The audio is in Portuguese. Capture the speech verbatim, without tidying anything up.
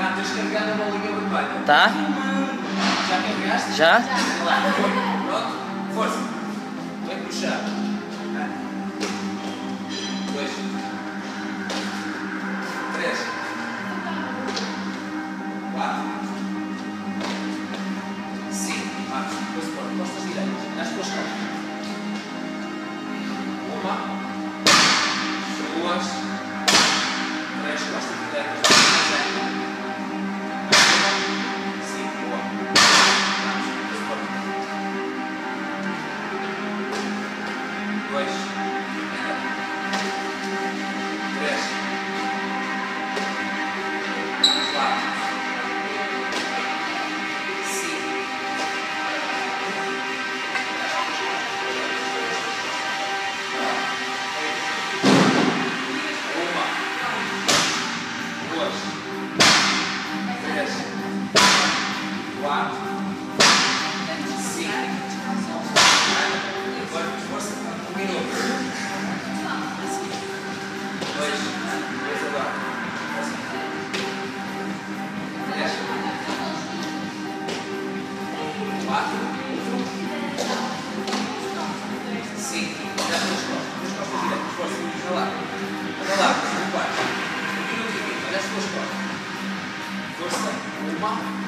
Ah, tens de carregar na bolinha vermelha. Tá? Já carregaste? Já? Lá, pronto. Força. Vem puxar. Dois. Três. Quatro. Cinco. Ah, depois pôr costas direitas. Nas tuas costas. Uma. Duas. Três costas direitas. Cinco. Boa. Depois pôr. Dois. Três. Quatro. Cinco. Uma. Duas. Três. Quatro. Cinco. Agora força. Um minuto. Dois. Dois agora. Força. Três. Quatro. Cinco. Já pelas costas. As costas direitas. Força. Anda lá. Anda lá. Um quarto. Um minuto e meio. Olha as tuas costas. Força. Uma.